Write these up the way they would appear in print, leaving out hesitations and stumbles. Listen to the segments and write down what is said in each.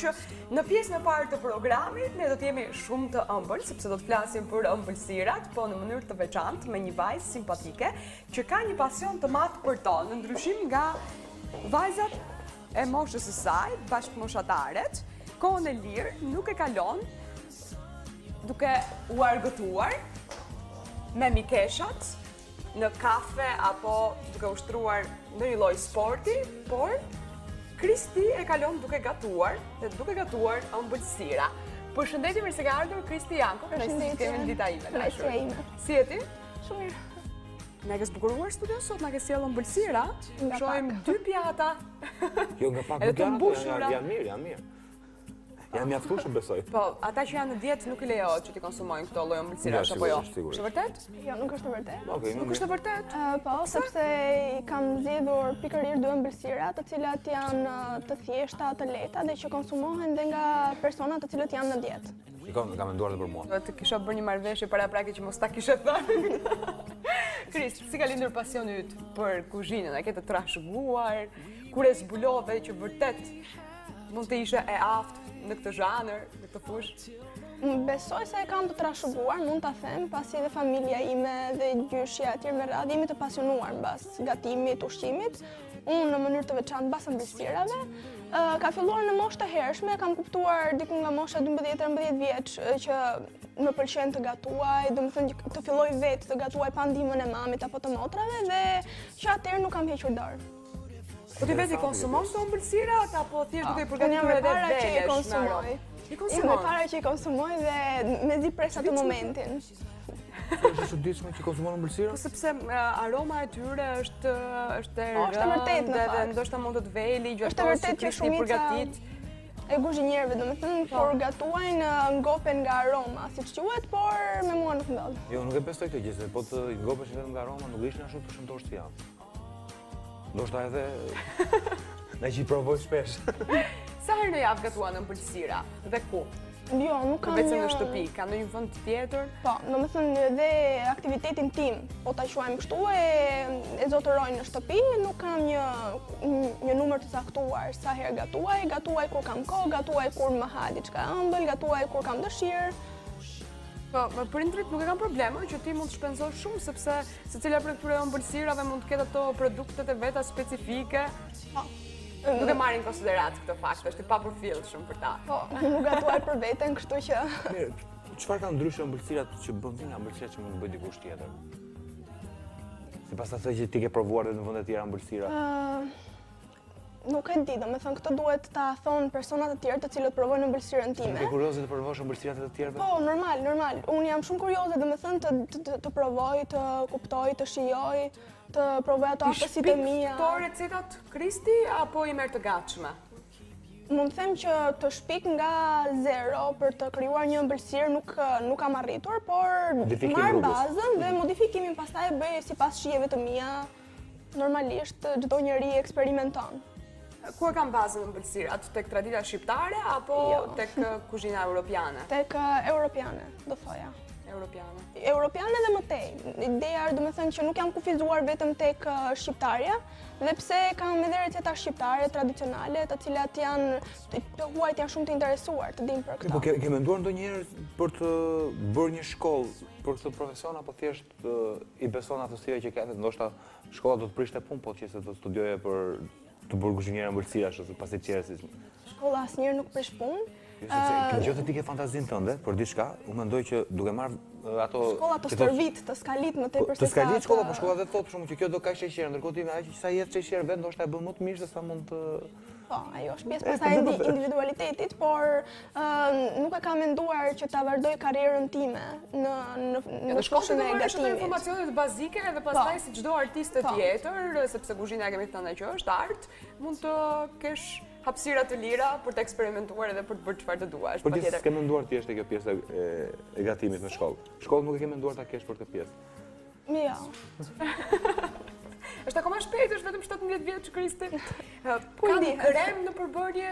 që në pjesën e parë të programit ne do të jemi shumë të ëmbël, sepse do të flasim për ëmbëlsirat, po në mënyrë të veçantë me një vajzë simpatike që ka një pasion të madh për to, në ndryshim nga vajzat e moshës së saj, bashkëmoshataret. Kohën e lirë nuk e kalon duke u argëtuar me mikeshat në kafe apo duke ushtruar në një lloj sporti, por Kristi e kalon duke gatuar dhe duke gatuar ëmbëlsira. Përshëndetje, mirë se ke ardhur Kristi Janko, kënaqësi që kemi në dita ime. Kënaqësia ime. Si je ti? Shumë mirë. Na ke zbukuruar studio sot, na ke sjellë ëmbëlsira. Shohim 2 pjata. Jo, nga pak Edhe të mbushura. Janë mirë, janë mirë. Janë mjaftueshëm besoj. Po, ata që janë në dietë nuk i lejohet që ti konsumojnë këto lloj ëmbëlsirash apo jo? Sigurisht. Është vërtet? Jo, nuk është vërtet. Okej, Nuk është vërtet. Po, sepse i kam zgjedhur pikërisht 2 ëmbëlsira, të cilat janë të thjeshta, të lehta dhe që konsumohen dhe nga persona të cilët janë në dietë. Kam menduar edhe për mua. Do të kisha bërë një marrëveshje paraprake që mos ta kishe thënë. Kris, si ka lindur pasioni yt për kuzhinën? A ke të trashëguar? Kur e zbulove që vërtet mund të ishe e aftë në këtë zhanër, në këtë fushë? Besoj se e kam të trashëguar, mund ta them, pasi edhe familja ime dhe gjyshja e tjerë me radhë jemi të pasionuar mbas gatimit, ushqimit. Unë në mënyrë të veçantë mbas ëmbëlsirave. Ka filluar në moshë të hershme, kam kuptuar diku nga mosha 12-13 vjeç që më pëlqen të gatuaj, domethënë të filloj vetë të gatuaj pa ndihmën e mamit apo të motrave dhe që atëherë nuk kam hequr dorë. Po ti vetë i konsumon këto ëmbëlsirat apo thjesht duke i përgatitur edhe që i velesh? konsumoj. I Jam konsumon? e para që i konsumoj dhe mezi pres atë momentin. Është çuditshme që konsumon ëmbëlsira? Po sepse aroma e tyre është e është e vërtetë, në dhe fakt. ndoshta mund të të veli, Është e gjatë vërtetë që Kristi i shumica përgatit. e kuzhinierëve, domethënë kur gatuajnë ngopen nga aroma, siç quhet, por me mua nuk ndodh. Jo, nuk e besoj këtë gjë, se po të ngopesh vetëm nga aroma, nuk ishin ashtu të shëndosh të javë. Ndoshta edhe na që i provoj shpesh. Sa herë në javë gatuan ëmbëlsira dhe ku? Jo, nuk kam Vetëm në shtëpi, ka ndonjë vend tjetër? Po, domethënë edhe aktivitetin tim, po ta quajmë kështu, e zotëroj në shtëpi, nuk kam një numër të caktuar sa herë gatuaj kur kam kohë, gatuaj kur më ha diçka ëmbël, gatuaj kur kam dëshirë. Po, prindrit nuk e kanë probleme që ti mund të shpenzosh shumë sepse secila prej këtyre ëmbëlsirave mund të ketë ato produktet e veta specifike. Po. Nuk e marrin konsiderat këtë fakt, është i papërfillshëm për ta. Po, nuk gatuaj për veten, kështu që Mirë, çfarë kanë ndryshe ëmbëlsirat që bën ti nga ëmbëlsirat që mund të bëj dikush tjetër? Sipas asaj që ti ke provuar edhe në vende të tjera ëmbëlsira. nuk e di, domethënë këtë duhet ta thonë personat të tjerë të cilët provojnë ëmbëlsirën time. Je kurioze të provosh ëmbëlsirat e të tjerëve? Po, normal. Unë jam shumë kurioze, domethënë të provoj, të kuptoj, të shijoj, të provoj ato aftësitë e mia. Këto recetat Kristi apo i merr të gatshme? Mund të them që të shpik nga zero për të krijuar një ëmbëlsirë nuk kam arritur, por Modifikim marr rrugës. bazën dhe modifikimin pastaj e bëj sipas shijeve të mia. Normalisht çdo njeri eksperimenton. Ku e kam bazën ëmbëlsirat? Tek tradita shqiptare apo Jo. tek kuzhina europiane? Tek europiane, do thoja. Europiane. Europiane dhe më tej. Ideja është domethënë që nuk jam kufizuar vetëm tek shqiptarja, dhe pse kam edhe receta shqiptare tradicionale, të cilat janë të huajt janë shumë të interesuar të dinë për Po këto. ke menduar ndonjëherë për të bërë një shkollë për këtë profesion apo thjesht i beson aftësive që ke, ndoshta shkolla do të prishte punë, po që se do studioje për të bërë kuzhinier ëmbëlsirash ose pasi tjerë si. Shkolla asnjëherë nuk prish punë. Sepse gjë të ti ke fantazinë tënde për diçka, unë mendoj që duke marrë ato Shkolla të stërvit, të skalit më tepër se të skalit sa shkolla, po shkolla dhe thotë për shkakun që kjo do ka sheqer, ndërkohë ti aq sa jet sheqer vet ndoshta e bën më të mirë se sa mund të. Po, ajo është pjesë pastaj individualitetit, por nuk e kam menduar që ta vazhdoj karrierën time në Shkollë fushën e të gatimit. informacionet bazike dhe pastaj si çdo artist tjetër, sepse kuzhina kemi thënë që është art, mund të kesh hapësira të lira për të eksperimentuar edhe për të bërë çfarë të duash. Por ti s'ke menduar ti është kjo pjesë e gatimit në shkollë. Shkollën nuk e ke menduar ta kesh për këtë pjesë. Jo. Është akoma shpejt, është vetëm 17 vjeç Kristi. Ku i Kanë dihet? krem në përbërje,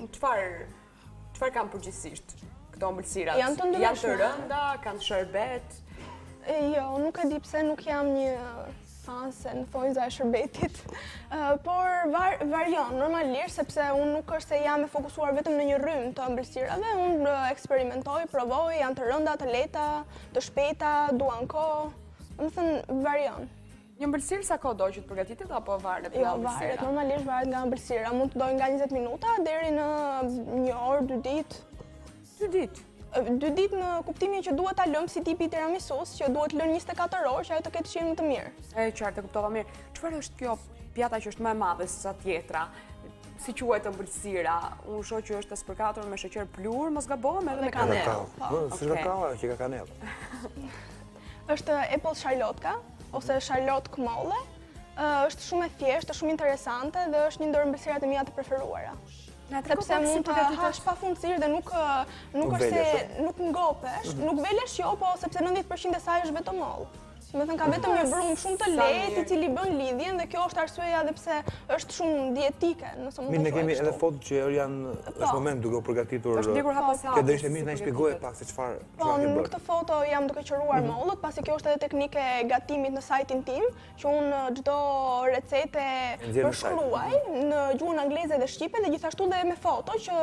çfarë kanë përgjithsisht këto ëmbëlsira? Janë të Janë të ndryshme. rënda, kanë sherbet. Jo, nuk e di pse nuk jam një esanse në thonjza e shërbetit. Por varion, normalisht, sepse unë nuk është se jam e fokusuar vetëm në një rrymë të ëmbëlsirave, unë eksperimentoj, provoj, janë të rënda, të lehta, të shpejta, duan kohë, më thënë varion. Një ëmbëlsirë sa kohë do që të përgatitet apo varet nga Jo, ëmbëlsira? varet, normalisht varet nga ëmbëlsira. Mund të dojnë nga 20 minuta deri në 1 orë, 2 ditë. 2 ditë. 2 ditë në kuptimin që duhet ta lëmë si tipi tiramisus, që duhet lënë 24 orë që ajo të ketë shijen më të mirë. E qartë, e kuptova mirë. Çfarë është kjo pjata që është më e madhe se sa tjetra? Si quhet ëmbëlsira? Unë shoh që është e spërkatur me sheqer plur, mos gabohem, edhe me kanellë. S'është kakao, që ka kanellë. Është apple charlotka ose charlotte këmolle. Është shumë e thjeshtë, shumë interesante dhe është një ndër ëmbëlsirat e mia të preferuara. Sepse mund të hash pafundësisht dhe nuk është se nuk ngopesh, nuk velesh jo, po sepse 90% e saj është vetëm mollë. Me thënë ka vetëm një brumë shumë të lehtë i cili bën lidhjen dhe kjo është arsyeja edhe pse është shumë dietike, nëse mund të Mirë, ne kemi thuaj edhe kështu. foto që janë në moment duke u përgatitur. Është ndjekur hapa sa. Kjo do ishte mirë na shpjegoje pak se çfarë Po, ke në bërë. këtë foto jam duke qëruar mollët, pasi kjo është edhe teknike e gatimit në sajtin tim, që unë çdo recete Nxjerr në përshkruaj në gjuhën angleze dhe shqipe dhe gjithashtu dhe me foto që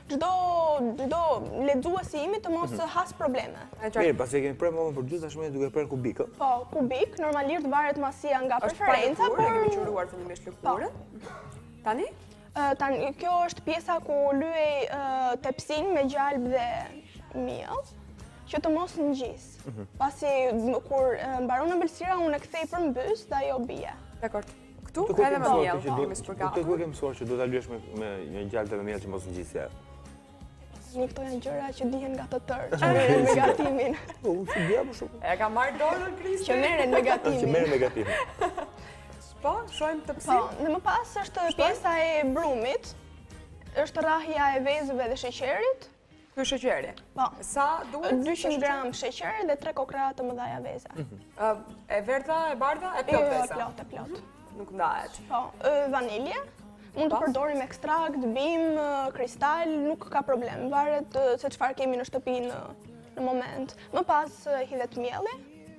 çdo lexuesi im të mos has probleme. Mirë, pasi kemi prerë mollën për gjysmë, tashmë duke prerë kubik. Po, kubik, normalisht varet masia nga Është preferenca, lëkurë, e kemi por quruar fillimisht lëkurën. Tani? tani kjo është pjesa ku lyej tepsin me gjalb dhe miell, që të mos ngjis. Pasi kur mbaron ëmbëlsira unë e kthej përmbys dhe ajo bie. Dakor. Këtu Të ku edhe me miell, kemi Të ku spërkatur. kemi mësuar që duhet ta lyesh me një gjalp dhe me miell që mos ngjisja. Një këto janë gjëra që dihen nga të tërë, që merren me gatimin. Po, unë si dia më shumë. E ka marrë dorën Kristi. Që merren me Që gatimin. merr negativ. Po, shohim të Po, psin. dhe më pas është pjesa e brumit, është rrahja e vezëve dhe sheqerit. Ky sheqeri. Po, Sa duhet? 200 gram sheqer dhe 3 kokra të mëdha veza. E verdha, e bardha, e Jo, plot jo, vesa. plot, e plot. Nuk ndahet. Po, vanilje. Mund të përdorim ekstrakt, bim, kristal, nuk ka problem. Varet se çfarë kemi në shtëpi në moment. Më pas hidhet mielli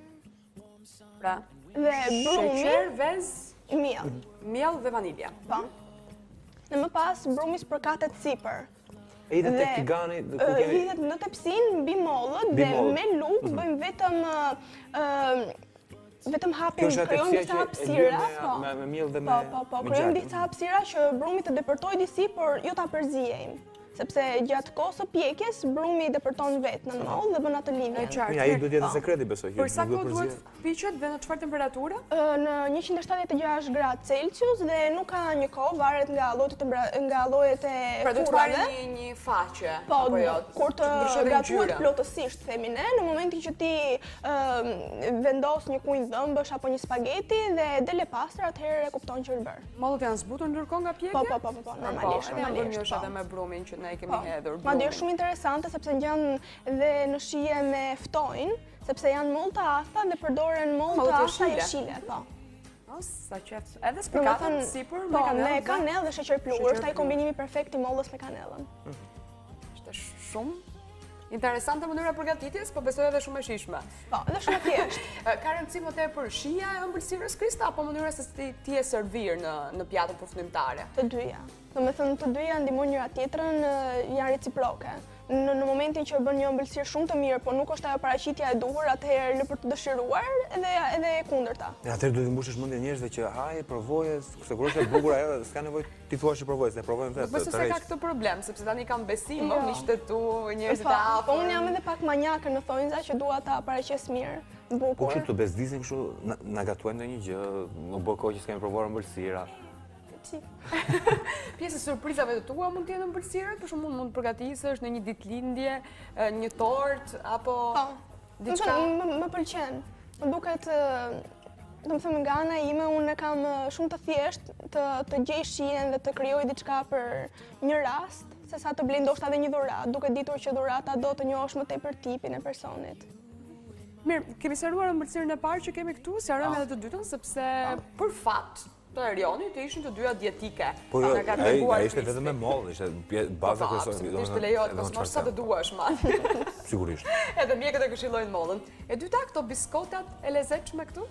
Pra, dhe brumi, sheqer, vez, miell. miell dhe vanilja. Po. Dhe më pas brumi spërkatet sipër. E hidhet tek tigani ku kemi Hidhet në tepsin, mbi mollët dhe mollët. me luk bëjmë vetëm hapim, Kjo është atë krijojmë pjesë disa që e hapësira, lyen me miell dhe me po, me krijojmë gjalp. disa hapësira që brumi të depërtojë disi, por jo ta përzijejmë. Sepse gjatë kohës së pjekjes brumi depërton vetë në mollë dhe bën atë E lidhjen. qartë. Mirë, ai duhet jetë sekreti besoj. Për sa kohë duhet piqet dhe në çfarë temperature? Në 176 gradë Celsius dhe nuk ka një kohë, varet nga llojet e Pra duhet marrë furrave. një faqe. Po, apo jo, kur të ndryshon dhe gatuhet ngjyra. plotësisht, themi ne, në momentin që ti vendos një kunj dhëmbësh apo një spageti dhe dele pastër, atëherë e kupton që është bërë. Mollët janë zbutur ndërkohë nga pjekja? Po, normalisht, Po, janë bërë po. edhe me brumin që ne kemi Po. hedhur. Madje është shumë interesante sepse ngjan dhe në shije me ftojnë, sepse janë mollë të afta dhe përdoren mollë Mollë të të afta jeshile. jeshile, po. Sa qef. Edhe spërkatën sipër me po, kanellë. me kanellë dhe sheqer plur, Sheqer është ai plur. kombinimi perfekt i mollës me kanellën. Ishte shumë interesante mënyra përgatitjes, po besoj edhe shumë e shijshme. Po, dhe shumë e thjeshtë. Ka rëndësi më tepër shija e ëmbëlsirës Krista apo mënyra se ti e servir në pjatën përfundimtare? Të dyja. Domethënë të dyja ndihmojnë njëra tjetrën, janë reciproke. Në momentin që bën një ëmbëlsirë shumë të mirë, po nuk është ajo paraqitja e duhur, atëherë lë për të dëshiruar edhe e kundërta. Atëherë duhet të mbushësh mendjen njerëzve që haj, provoje, se kur është e bukur ajo, s'ka nevojë ti thuash që provoj, se provojmë vetë. Bëse se ka këtë problem, sepse tani kam besim, Jo. miqtë tu, njerëzit e Po, afër. po unë jam edhe pak manjake në thonjza që dua ta paraqes mirë, Po bukur. kështu të bezdisen kështu, na gatuajnë ndonjë gjë, më bë kohë që s'kemi provuar ëmbëlsira. Si. Pjesë e surprizave të tua mund të jenë ëmbëlsirat, për shembull mund të përgatisesh në një ditëlindje, një tort apo Po. diçka. Më pëlqen. Më duket domethënë nga ana ime unë kam shumë të thjesht të gjej shijen dhe të krijoj diçka për një rast, sesa të blej ndoshta edhe një dhuratë, duke ditur që dhurata do të njohësh më tepër tipin e personit. Mirë, kemi sqaruar ëmbëlsirën e parë që kemi këtu, sqarojmë edhe të dytën sepse për fat të Erionit të ishin të dyja dietike. Po jo, Na ka treguar ai ishte Kristi. vetëm me mollë, ishte baza Po, kryesore. absolutisht të lejohet kosmosh sa të duash, ma. Sigurisht. Edhe mjekët e këshillojnë mollën. E dyta, këto biskotat e lezetshme këtu?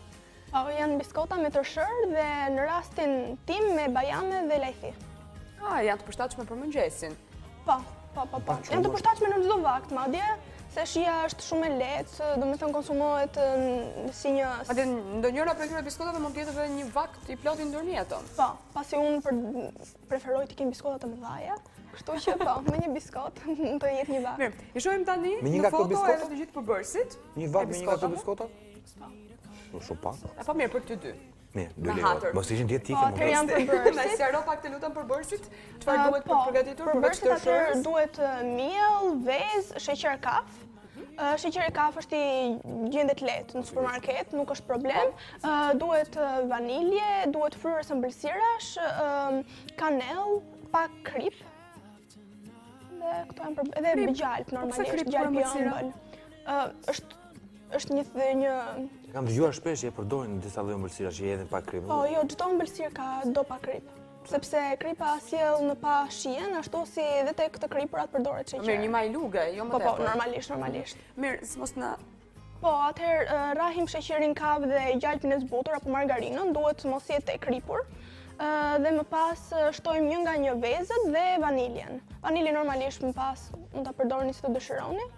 Po, janë biskota me tërshër dhe në rastin tim me bajame dhe lajthi. Janë të përshtatshme për mëngjesin. Po. Janë të përshtatshme në çdo vakt, madje, se shija është shumë e lehtë, domethënë konsumohet si një... Madje ndonjëra prej këtyre biskotave mund të jetë edhe një vakt i plotë i ndërmjetën. Po, pasi unë preferoj të kem biskota të mëdha, kështu që po, me një biskot mund të jetë një vakt. Mirë, i shohim tani në foto edhe të gjithë përbërësit. Një vakt me një nga këto biskota? Po. Shumë pak. Po mirë për ty dy. Mirë, 2 lekë. Mos ishin dietike më. Po, janë përbërësit. Na sqaro pak të lutem përbërësit. Çfarë duhet për përgatitur përbërësit atë duhet miell, vezë, sheqer kaf. Sheqeri kaf është i gjendet lehtë në supermarket, nuk është problem. Duhet vanilje, duhet fryrës ëmbëlsirash, kanell, pak krip. Dhe këto janë edhe gjalp normalisht, gjalp i ëmbël. Është një kam dëgjuar shpesh që e përdorin në disa lloje ëmbëlsira që hedhin pa krip. Po, jo, çdo ëmbëlsirë ka do pa krip. Sepse kripa sjell në pa shijen, ashtu si edhe tek të kripurat përdoret sheqer. Mirë, një majluge, jo më tepër. Po, normalisht. Mirë, mos na... Po, atëherë rahim sheqerin kaf dhe gjalpin e zbutur apo margarinën, duhet mos jetë e kripur. Dhe më pas shtojmë një nga një vezët dhe vaniljen. Vaniljen normalisht më pas mund ta përdorni si të dëshironi.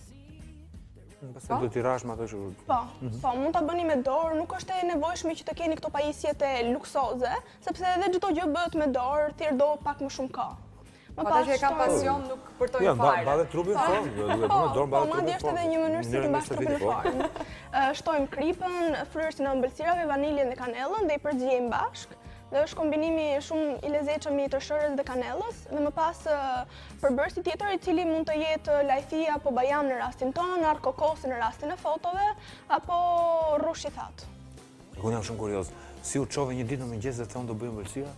Pastaj duhet t'i rash me ato që... Po, mund ta bëni me dorë, nuk është e nevojshme që të keni këto pajisjet e luksoze, sepse edhe çdo gjë bëhet me dorë, thjesht do pak më shumë kohë. Ata që e kanë pasion nuk përtojnë fare. Ja, mbahet trupin në formë, duhet me dorë mbahet trupin në formë. Po, madje është edhe një mënyrë si të mbash trupin në formë. Shtojmë kripën, fryrën e ëmbëlsirave, vaniljen dhe kanellën dhe i përziejmë bashkë. Dhe është kombinimi shumë i lezetshëm i tërshërës dhe kanellës, dhe më pas përbërësi tjetër i cili mund të jetë lajthia apo bajam në rastin tonë, ark kokosi në rastin e fotove, apo rrush i thatë. Unë jam shumë kurioz, si u çove një ditë në mëngjes dhe thonë do bëjmë ëmbëlsira?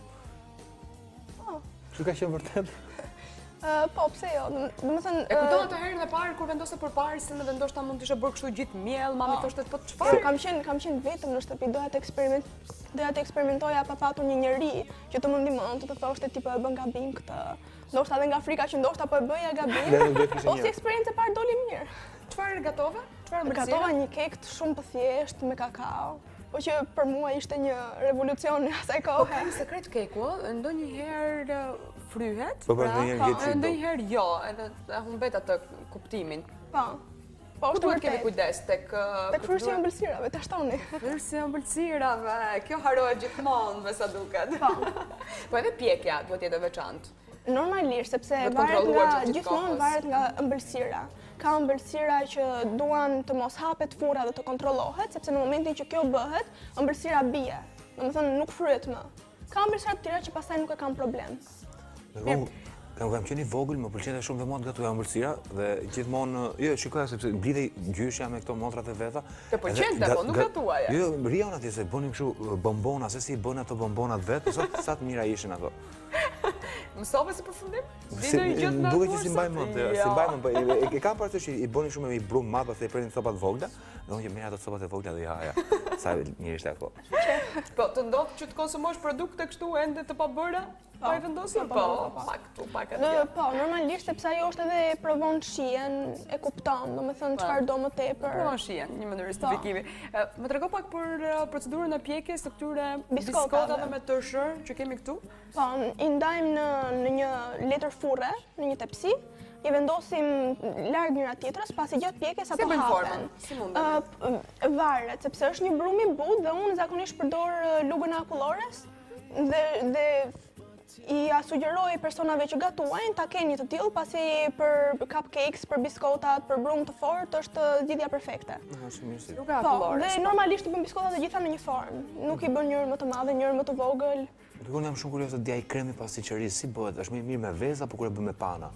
Po. Që ka qenë vërtet? Po, pse jo? Domethënë, e kujton atë herën e parë kur vendose përparëse dhe ndoshta mund të ishe bërë kështu gjithë miell, mami thoshte po çfarë? Kam qenë vetëm në shtëpi, doja të eksperimentoja pa patur një njeri që të më ndihmonte, të thoshte tipo e bën gabim këtë. Ndoshta edhe nga frika që ndoshta po e bëja gabim. Po si eksperiencë e parë doli mirë. Çfarë gatove? Çfarë ëmbëlsire? Gatova një kek shumë të thjeshtë me kakao. Po që për mua ishte një revolucion në asaj kohe. Po kam sekret keku, ndonjëherë fryhet, ndonjëherë jo, edhe humbet atë kuptimin. Po. Po, ku duhet kemi kujdes tek fryrësi e ëmbëlsirave, ta shtoni. Fryrësi e ëmbëlsirave, kjo harohet gjithmonë me sa duket. Po. Po edhe pjekja duhet jetë veçantë. Normalisht, sepse gjithmonë varet nga ëmbëlsira. Ka ëmbëlsira që duan të mos hapet furra dhe të kontrollohet, sepse në momentin që kjo bëhet, ëmbëlsira bie. Domethënë nuk fryhet më. Ka ëmbëlsira të tjera që pastaj nuk e kanë problem. Kam qenë i vogël, më pëlqente shumë dhe mua të gatuja ëmbëlsira dhe gjithmonë, jo, shikoja sepse mblidhej gjyshja me këto motrat e veta. Të pëlqente, po nuk gatuaja. Jo, rion atje se bënim kështu bombona, se si bën ato bombonat vetë, sa të mira ishin ato. Mësove si përfundim? Duke që si mbaj mend, e kam parasysh që i bënin shumë me i brum madh, pastaj i prenin copat vogla, dhe unë që merr ato copat e vogla dhe ja, sa mirë ishte ako. Po, të ndodh që të konsumosh produkte kështu ende të pabëra? Po i vendosin? Po, pak atje. Po, normalisht, sepse ajo është edhe provon shijen, e kupton, domethënë çfarë do më tepër. Provon shijen, një mënyrë justifikimi. Më trego pak për procedurën e pjekjes të këtyre biskotave me tërshër që kemi këtu? Po, i ndajmë në një letër furre, në një tepsi, i vendosim larg njëra tjetrës, pasi gjatë pjekjes ato hapen. Si mundet? Varet, sepse është një brum i butë dhe unë zakonisht përdor lugën e akullores dhe i sugjeroj personave që gatuajnë ta kenë një të tillë, pasi për cupcakes, për biskotat, për brum të fortë është zgjidhja perfekte. Luga akullores. Dhe normalisht i bën biskotat të gjitha në një formë, nuk i bën njërin më të madhe, njërin më të vogël. Unë jam shumë kurioz të dija i kremi pas sinqerisë, si bëhet? Është më mirë me vezë apo kur e bën me pana?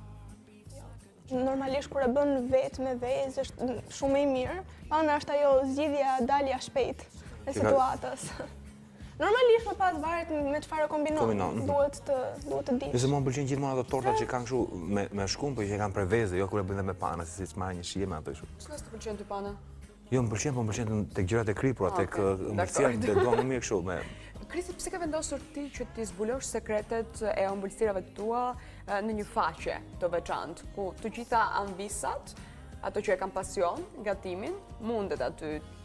Normalisht kur e bën vetë me vezë është shumë më i mirë. Pana është ajo zgjidhja dalja shpejt e situatës. Normalisht më pas varet me çfarë kombinon. Duhet të dish. Nëse më pëlqen gjithmonë ato tortat që kanë kështu me shkum, po që kanë për vezë, jo kur e bën dhe me pana, si të marrë një shije me ato kështu. Çfarë të pëlqen ty pana? Jo, më pëlqen, po më pëlqen tek gjërat e kripura, tek ëmbëlsirat dhe dua më mirë kështu me. Krisi, pse ke vendosur ti që ti zbulosh sekretet e ëmbëlsirave të tua në një faqe të veçantë, ku të gjitha anvisat, ato që e kanë pasion, gatimin, mundet aty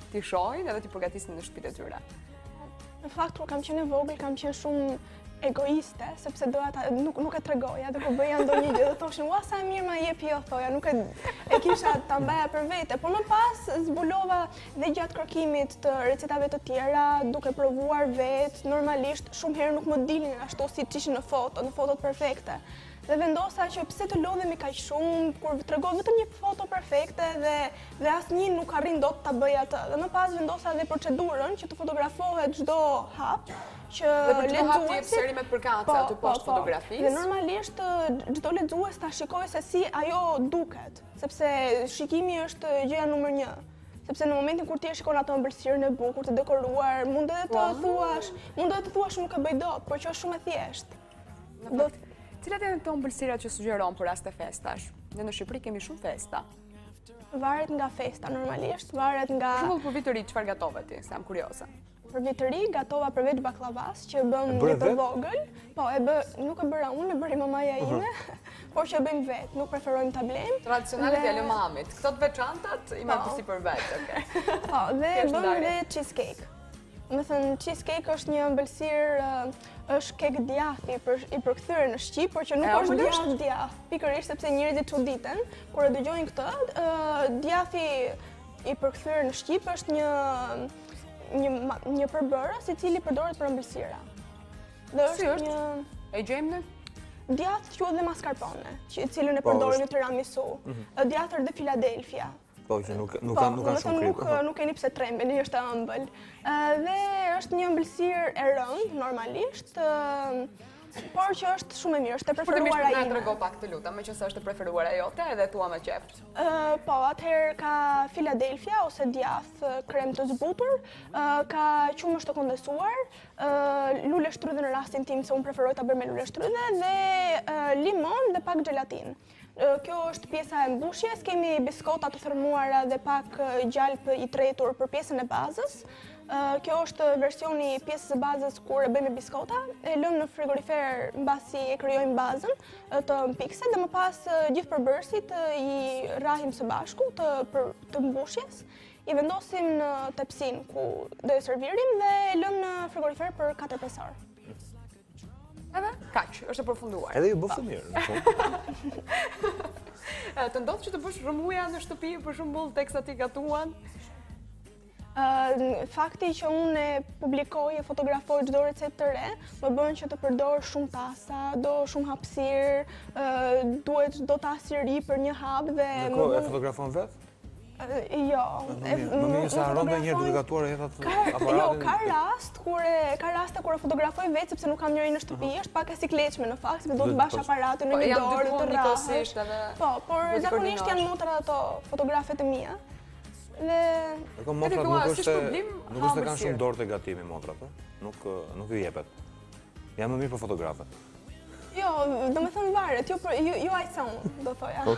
t'i shohin edhe t'i përgatisin në shtëpitë e tyre? Në fakt, kur kam qenë e vogël, kam qenë shumë egoiste, sepse nuk e tregoja, dhe kur bëja ndonjë gjë, dhe thoshin, ua sa e mirë ma jep jo, thoja, nuk e kisha ta mbaja për vete, por më pas zbulova dhe gjatë kërkimit të recetave të tjera, duke provuar vetë, normalisht shumë herë nuk më dilnin ashtu si ishin në fotot perfekte. Dhe vendosa që pse të lodhemi kaq shumë, kur tregoj vetëm një foto perfekte dhe asnjë nuk arrin dot ta bëj atë. Dhe më pas vendosa dhe procedurën që të fotografohet çdo hap, që lexuesit serimet përkatëse aty poshtë fotografisë. Dhe normalisht çdo lexues ta shikojë se si ajo duket, sepse shikimi është gjëja numër 1. Sepse në momentin kur ti e shikon ato ëmbëlsirën e bukur, të dekoruar, mund edhe të thuash nuk e bëj dot, por që është shumë e thjeshtë. Cilat janë këto ëmbëlsirat që sugjeron për raste festash? Ne në Shqipëri kemi shumë festa. Varet nga festa normalisht, varet nga... Për shembull, për vit të ri, çfarë gatove ti? Se jam kurioze. Për vit të ri gatova përveç baklavas, që e bëm një të vogël. Po, nuk e bëra unë, e bëri mamaja ime, por që e bëjmë vetë, nuk preferojmë ta blejmë. Tradicionale t'ja lë mamit. Këto të veçantat i marr përsi për vetë, okay. Po, dhe bëm dhe cheesecake. Më thënë, cheesecake është një ëmbëlsirë, është kek djathi i përkthyer në Shqip, por që nuk është djath, pikërisht sepse njerëzit çuditen kur e dëgjojnë këtë. Djathi i përkthyer në Shqip është një përbërës i cili përdoret për ëmbëlsira. Dhe është një... E gjejmë në? Djath quhet dhe mascarpone, i cilin e përdorin në tiramisu. Djathër dhe Philadelphia. Po, që nuk kanë shumë kripë. Nuk keni pse trembeni, është e ëmbël. Dhe është një ëmbëlsirë e rëndë, normalisht, por që është shumë e mirë, është e preferuara ime. Na trego pak të lutem, meqense është e preferuara jote edhe tua me qef. Po, atëherë ka Philadelphia ose djath krem të zbutur, ka qumësht të kondensuar, lule shtrydhe në rastin tim se unë preferoj ta bërë me lule shtrydhe dhe limon dhe pak gelatin. Kjo është pjesa e mbushjes, kemi biskota të thërmuara dhe pak gjalp i tretur për pjesën e bazës. Kjo është versioni pjesës e bazës kur e bëjmë biskota, e lëmë në frigorifer mbasi e krijojmë bazën të mpikse dhe më pas gjithë përbërësit i rahim së bashku të mbushjes, i vendosim në tepsin ku do e servirim dhe e lëmë në frigorifer për 4-5 orë. Edhe kaq, është e përfunduar. Edhe ju bëftë mirë. Të ndodh që të bësh rëmuja në shtëpi, për shembull, teksa ti gatuan? Fakti që unë e publikoj e fotografoj çdo recetë të re, më bën që të përdor shumë tasa, do shumë hapësirë, duhet çdo tasë i ri për një hap dhe... Në e fotografon vetë? Jo. Më mirë se haron dhe njërë duke gatuar e jetat aparatin? Jo, ka raste kur e fotografoj vetë, sepse nuk kam njëri në shtëpi, është pak e sikleqme në fakt, sepse do të bash aparatin në një dorë të rrahësh. Po, por zakonisht janë motrat ato fotografet e mia. Dhe motrat nuk është se kanë shumë dorë të gatimi motrat, nuk ju jepet. Jam më mirë për fotografe. Jo, do me thëmë varet, jo ajsa unë, do thoja.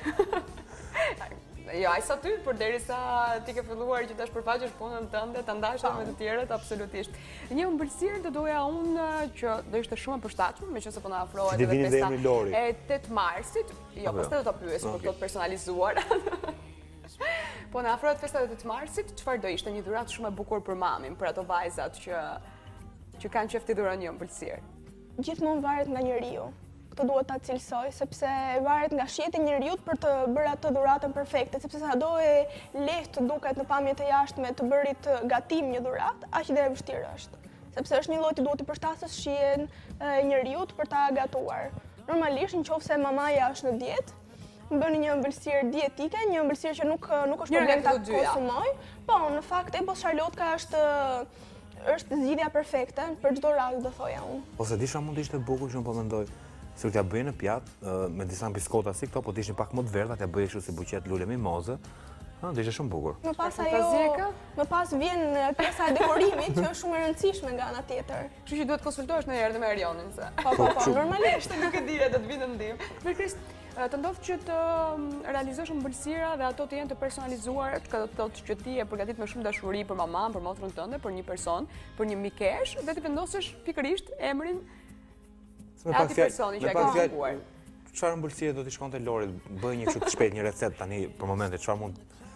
Jo, ajsa ty, për derisa ti ke filluar që tash përfaqesh punën tënde, ta ndash me të tjerët, absolutisht. Një ëmbëlsirë të doja unë që do ishte shumë e përshtatshme, meqense po na afrohet edhe festa e 8 marsit. Jo, pastaj do ta pyes për këto të personalizuar. Po na afrohet festa e 8 marsit, çfarë do ishte një dhuratë shumë e bukur për mamin, për ato vajzat që kanë qejf të dhurojnë një ëmbëlsirë? Gjithmonë varet nga njeriu. Këtë duhet ta cilësoj, sepse varet nga shijeti i njeriut për të bërë atë dhuratën perfekte, sepse sado e lehtë duket në pamje të jashtme të bërit gatim një dhuratë, aq dhe e vështirë është. Sepse është një lloj ti duhet të përshtasësh shijen e njeriut për ta gatuar. Normalisht, nëse mamaja është në dietë, më bëni një ëmbëlsirë dietike, një ëmbëlsirë që nuk është problem ta konsumoj. Po, në fakt, Ebo Charlotka është zgjidhja perfekte për çdo rast, do thoja unë. Ose disha mund të ishte bukur që unë po mendoj. Se t'ja bëjë në pjatë, me disa biskota si këto, po t'ishtë pak më të verdha, t'ja bëjë kështu si buqet lule mimoze, dhe ishte shumë bukur. Më pas vjen pjesa e dekorimit, që është shumë e rëndësishme nga ana tjetër. Kështu që duhet konsultohesh në herë dhe me Erionin, se... Po, normalisht. Nuk e dire, do të vinë në ndim. Mirëkrist, të ndodh që të realizosh ëmbëlsira dhe ato të jenë të personalizuar, që do të thotë që ti e përgatit me shumë dashuri për maman, për motrën tënde, për një person, për një mikesh, dhe të vendosësh pikërisht emrin ati personi që e ka kërkuar. Çfarë ëmbëlsire do t'i shkonte Lorit? Bëj një kështu të shpejt, një recetë tani për momentet, çfarë mund...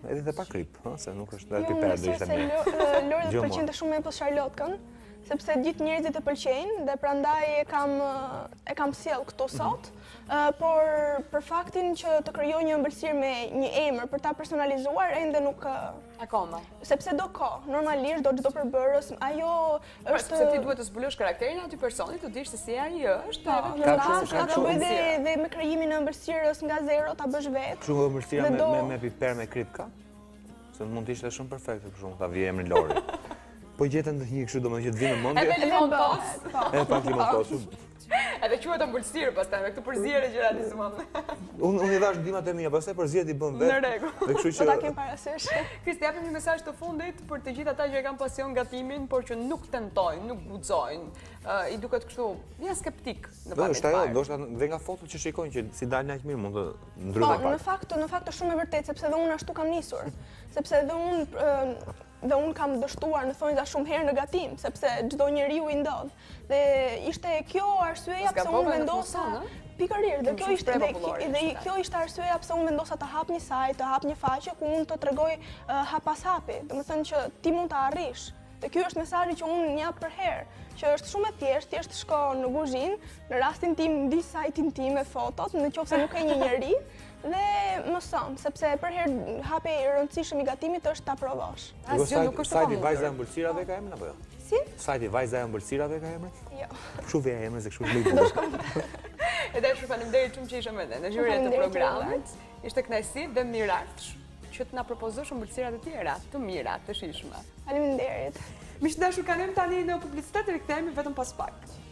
edhe dhe pa krip, se nuk është dhe Jo, piper unë dhe ishte se mirë. Lori do të Gjë pëlqente shumë me Charlotte-kën, sepse gjithë njerëzit e pëlqejnë dhe prandaj e kam sjell këtu sot, por për faktin që të krijoj një ëmbëlsirë me një emër për ta personalizuar ende nuk Akoma. sepse do kohë, normalisht do çdo përbërës, ajo është Sepse ti duhet të zbulosh karakterin e atij personi, të dish se si ai është. ka të bëj dhe me krijimin e ëmbëlsirës nga zero ta bësh vetë. Kështu ëmbëlsira me piper me krip ka? Se mund të ishte shumë perfekte për shkak ta vije emrin Lori. Po gjetën një kështu domethënë që të vinë në mendje. Edhe limon tos. Edhe pak limon tos. Edhe quhet ëmbëlsirë pastaj me këtë përzierje gjëra ti s'mund. Unë i dash ndimat e mia, pastaj përzierjet i bën vetë. Në rregull. Dhe kështu Do ta që kem parasysh. Kristi, japim një mesazh të fundit për të gjithë ata që e kanë pasion gatimin, por që nuk tentojnë, nuk guxojnë. I duket kështu, ja skeptik në do fakt. është ajo, ndoshta dhe nga fotot që shikojnë që si dalin aq mirë mund të ndryshojnë Po, pak. në fakt është shumë e vërtetë, sepse edhe unë ashtu kam nisur. Sepse edhe unë kam dështuar në thonjza shumë herë në gatim, sepse çdo njeriu i ndodh. Dhe ishte kjo arsyeja pse unë vendosa pikërisht, dhe kjo ishte kjo ishte arsyeja pse unë vendosa të hap një sajt, të hap një faqe ku unë të tregoj hap pas hapi, domethënë që ti mund ta arrish. Dhe ky është mesazhi që unë jap për herë, që është shumë e thjesht shko në kuzhinë, në rastin tim ndi sajtin tim me fotot, nëse nuk ke një njeri, dhe mëson, sepse për herë hapi i rëndësishëm i gatimit është ta provosh. Asgjë nuk është Sajti Vajza e ëmbëlsirave ka emrin apo jo? Si? Sajti Vajza e ëmbëlsirave ka emrin? Jo. Kështu vjen emri se kështu është më i bukur. Edhe shumë faleminderit shumë që ishe me ne në zhyrën e programit. Ishte kënaqësi dhe mirëart që të na propozosh ëmbëlsirat e tjera, të mira, të shijshme. Faleminderit. Miq dashur, kalojmë tani në publicitet dhe rikthehemi vetëm pas pak.